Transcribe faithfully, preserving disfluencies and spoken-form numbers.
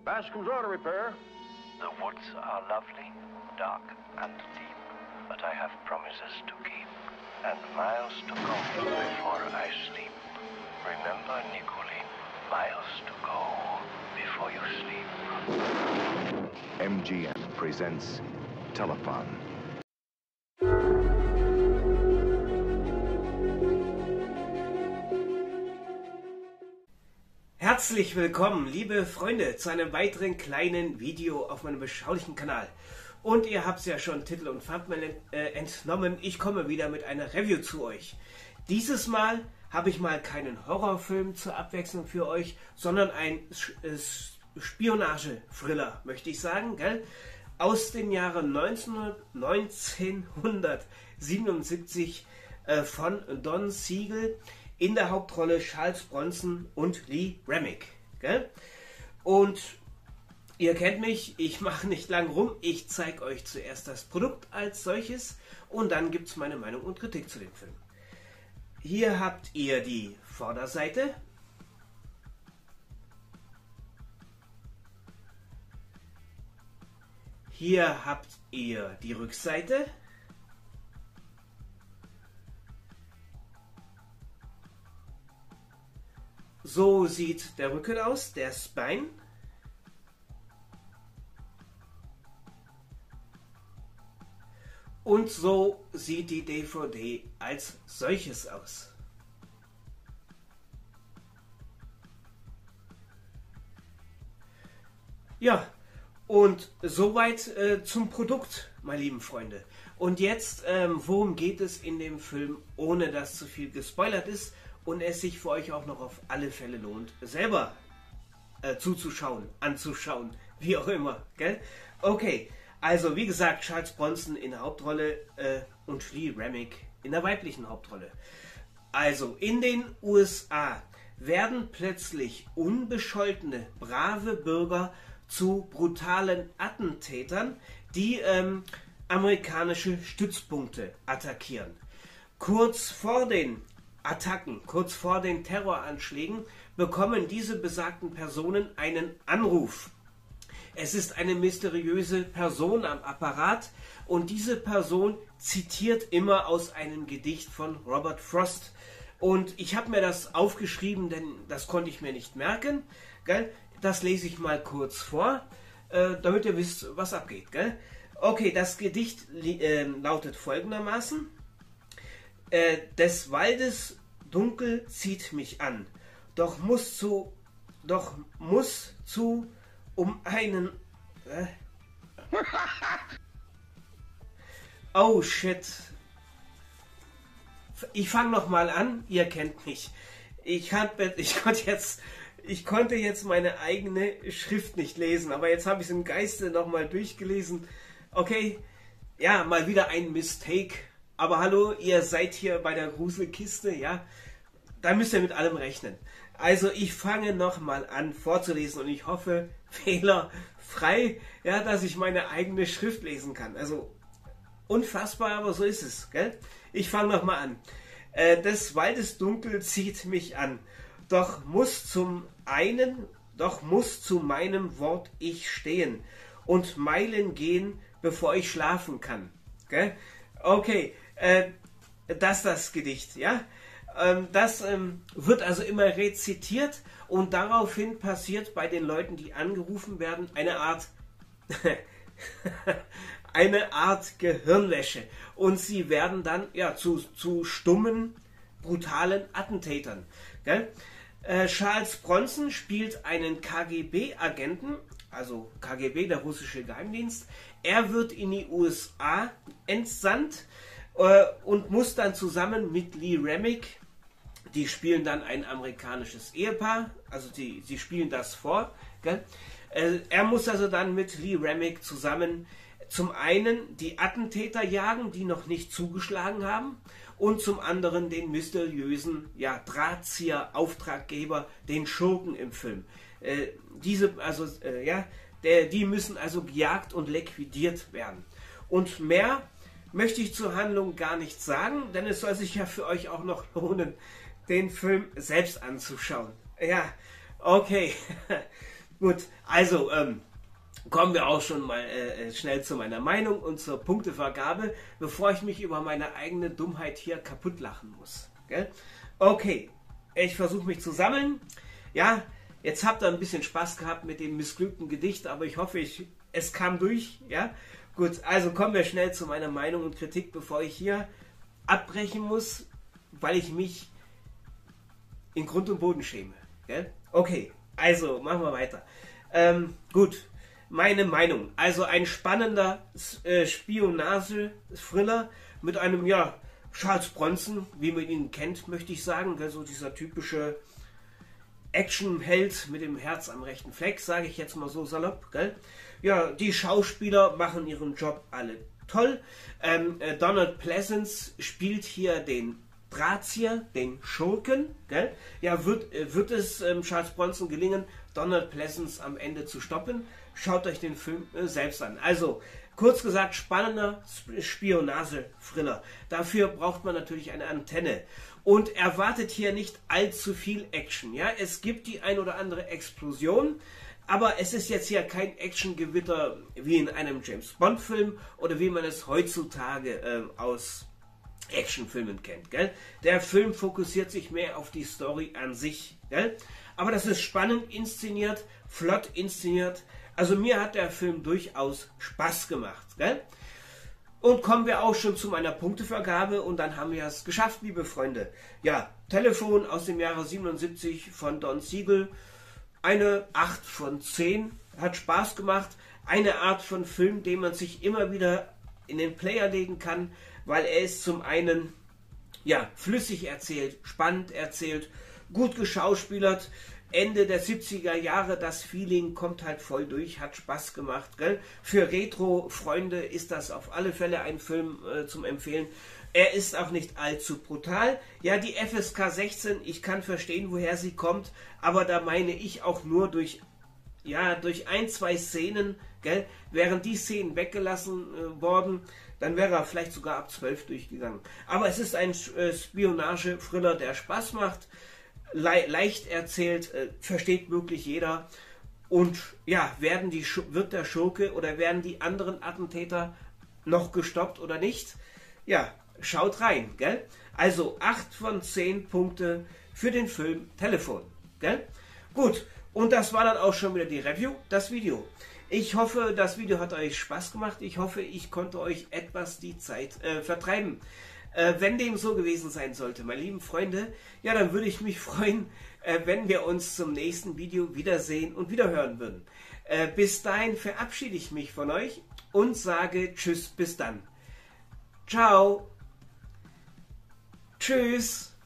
Bascom's Auto Repair. The woods are lovely, dark and deep, but I have promises to keep, and miles to go before I sleep. Remember, Nicolene, miles to go before you sleep. M G M presents Telefon. Herzlich willkommen, liebe Freunde, zu einem weiteren kleinen Video auf meinem beschaulichen Kanal. Und ihr habt es ja schon Titel und Thumbnail äh, entnommen, ich komme wieder mit einer Review zu euch. Dieses Mal habe ich mal keinen Horrorfilm zur Abwechslung für euch, sondern ein äh, Spionage-Thriller, möchte ich sagen, gell? Aus dem Jahre neunzehnhundertsiebenundsiebzig äh, von Don Siegel. In der Hauptrolle Charles Bronson und Lee Remick. Gell? Und ihr kennt mich, ich mache nicht lang rum, ich zeige euch zuerst das Produkt als solches und dann gibt es meine Meinung und Kritik zu dem Film. Hier habt ihr die Vorderseite. Hier habt ihr die Rückseite. So sieht der Rücken aus, der Spine. Und so sieht die D V D als solches aus. Ja, und soweit äh, zum Produkt, meine lieben Freunde. Und jetzt, ähm, worum geht es in dem Film, ohne dass zu viel gespoilert ist und es sich für euch auch noch auf alle Fälle lohnt, selber äh, zuzuschauen, anzuschauen, wie auch immer, gell? Okay, also wie gesagt, Charles Bronson in der Hauptrolle äh, und Lee Remick in der weiblichen Hauptrolle. Also in den U S A werden plötzlich unbescholtene, brave Bürger zu brutalen Attentätern, die ähm, amerikanische Stützpunkte attackieren. Kurz vor den Attacken, kurz vor den Terroranschlägen, bekommen diese besagten Personen einen Anruf. Es ist eine mysteriöse Person am Apparat und diese Person zitiert immer aus einem Gedicht von Robert Frost. Und ich habe mir das aufgeschrieben, denn das konnte ich mir nicht merken. Gell? Das lese ich mal kurz vor, äh, damit ihr wisst, was abgeht. Gell? Okay, das Gedicht äh, lautet folgendermaßen. Äh, des Waldes Dunkel zieht mich an, doch muss zu, doch muss zu, um einen, äh? Oh shit, ich fange noch mal an, ihr kennt mich, ich, kann, ich, konnte jetzt, ich konnte jetzt meine eigene Schrift nicht lesen, aber jetzt habe ich es im Geiste noch mal durchgelesen, okay, ja, mal wieder ein Mistake. Aber hallo, ihr seid hier bei der Gruselkiste, ja? Da müsst ihr mit allem rechnen. Also ich fange nochmal an vorzulesen und ich hoffe fehlerfrei, ja, dass ich meine eigene Schrift lesen kann. Also unfassbar, aber so ist es, gell? Ich fange nochmal an. Äh, des Waldes Dunkel zieht mich an, doch muss zum einen, doch muss zu meinem Wort ich stehen und Meilen gehen, bevor ich schlafen kann, gell? Okay. Äh, das das Gedicht, ja. Ähm, das ähm, wird also immer rezitiert und daraufhin passiert bei den Leuten, die angerufen werden, eine Art eine Art Gehirnwäsche und sie werden dann ja zu, zu stummen, brutalen Attentätern. Gell? Äh, Charles Bronson spielt einen K G B-Agenten, also K G B, der russische Geheimdienst. Er wird in die U S A entsandt und muss dann zusammen mit Lee Remick, die spielen dann ein amerikanisches Ehepaar, also die, sie spielen das vor, gell? Äh, er muss also dann mit Lee Remick zusammen zum einen die Attentäter jagen, die noch nicht zugeschlagen haben, und zum anderen den mysteriösen ja, Drahtzieher, Auftraggeber, den Schurken im Film. Äh, diese, also, äh, ja, der, die müssen also gejagt und liquidiert werden. Und mehr möchte ich zur Handlung gar nichts sagen, denn es soll sich ja für euch auch noch lohnen, den Film selbst anzuschauen. Ja, okay. Gut, also ähm, kommen wir auch schon mal äh, schnell zu meiner Meinung und zur Punktevergabe, bevor ich mich über meine eigene Dummheit hier kaputt lachen muss. Gell? Okay, ich versuche mich zu sammeln. Ja, jetzt habt ihr ein bisschen Spaß gehabt mit dem missglückten Gedicht, aber ich hoffe, ich, es kam durch. Ja, gut, also kommen wir schnell zu meiner Meinung und Kritik, bevor ich hier abbrechen muss, weil ich mich in Grund und Boden schäme. Gell? Okay, also machen wir weiter. Ähm, gut, meine Meinung. Also ein spannender äh, Spionage-Thriller mit einem, ja, Charles Bronson, wie man ihn kennt, möchte ich sagen. Gell? So dieser typische Actionheld mit dem Herz am rechten Fleck, sage ich jetzt mal so salopp. Gell? Ja, die Schauspieler machen ihren Job alle toll. Ähm, äh, Donald Pleasence spielt hier den Drahtzieher, den Schurken. Gell? Ja, wird, äh, wird es ähm, Charles Bronson gelingen, Donald Pleasence am Ende zu stoppen? Schaut euch den Film äh, selbst an. Also, kurz gesagt, spannender Spionage-Thriller. Dafür braucht man natürlich eine Antenne. Und erwartet hier nicht allzu viel Action. Ja, es gibt die ein oder andere Explosion, aber es ist jetzt hier kein Actiongewitter wie in einem James-Bond-Film oder wie man es heutzutage äh, aus Actionfilmen kennt. Gell? Der Film fokussiert sich mehr auf die Story an sich. Gell? Aber das ist spannend inszeniert, flott inszeniert. Also mir hat der Film durchaus Spaß gemacht. Gell? Und kommen wir auch schon zu meiner Punktevergabe und dann haben wir es geschafft, liebe Freunde. Ja, Telefon aus dem Jahre siebenundsiebzig von Don Siegel. Eine acht von zehn. Hat Spaß gemacht. Eine Art von Film, den man sich immer wieder in den Player legen kann, weil er ist zum einen, ja, flüssig erzählt, spannend erzählt, gut geschauspielert. Ende der siebziger Jahre, das Feeling kommt halt voll durch, hat Spaß gemacht. Gell? Für Retro-Freunde ist das auf alle Fälle ein Film äh, zum Empfehlen. Er ist auch nicht allzu brutal. Ja, die F S K sechzehn, ich kann verstehen, woher sie kommt, aber da meine ich auch nur durch, ja, durch ein, zwei Szenen. Gell? Wären die Szenen weggelassen äh, worden, dann wäre er vielleicht sogar ab zwölf durchgegangen. Aber es ist ein äh, Spionage-Thriller, der Spaß macht. Le leicht erzählt, äh, versteht wirklich jeder. Und ja, werden die wird der Schurke oder werden die anderen Attentäter noch gestoppt oder nicht? Ja, schaut rein, gell? Also acht von zehn Punkte für den Film Telefon, gell? Gut, und das war dann auch schon wieder die Review, das Video. Ich hoffe, das Video hat euch Spaß gemacht. Ich hoffe, ich konnte euch etwas die Zeit äh, vertreiben. Äh, wenn dem so gewesen sein sollte, meine lieben Freunde, ja, dann würde ich mich freuen, äh, wenn wir uns zum nächsten Video wiedersehen und wiederhören würden. Äh, bis dahin verabschiede ich mich von euch und sage Tschüss, bis dann. Ciao. Tschüss.